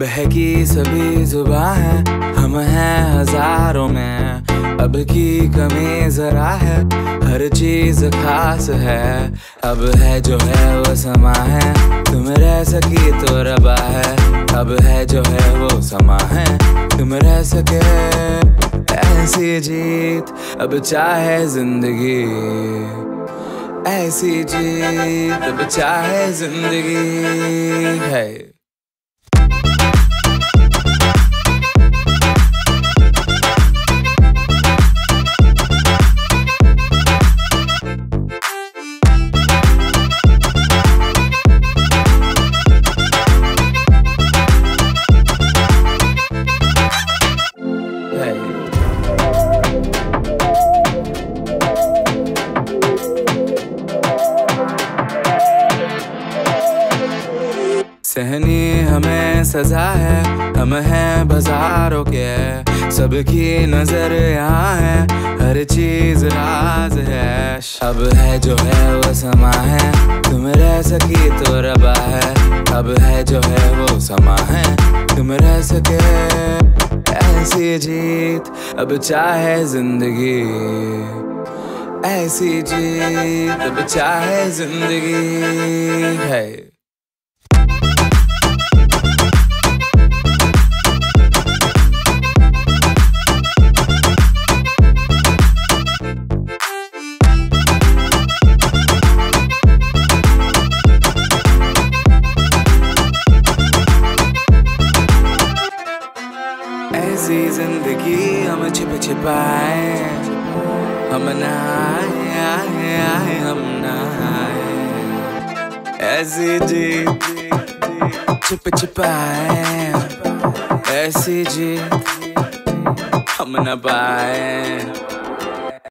बहकी सभी जुबां है, हम हैं हजारों में। अब की कमी जरा है, हर चीज खास है। अब है जो है वो समा है, तुम रह सकी तो रबा है। अब है जो है वो समा है, तुम रह सके ऐसी जीत। अब चाहे जिंदगी ऐसी जीत, अब चाहे जिंदगी है। सहनी हमें सजा है, हम हैं बाजारों के। सबकी नजर यहाँ है, हर चीज राज है। अब है जो है वो समा है, तुम रह सकी तो रबा है। अब है जो है वो समा है, तुम रह सके ऐसी जीत। अब चाहे जिंदगी ऐसी जीत, अब चाहे जिंदगी है। ऐसी जिंदगी हम छिपाए, हम नहाए हम नहाए। ऐसी जी छिपाए, ऐसी जी हम न पाए।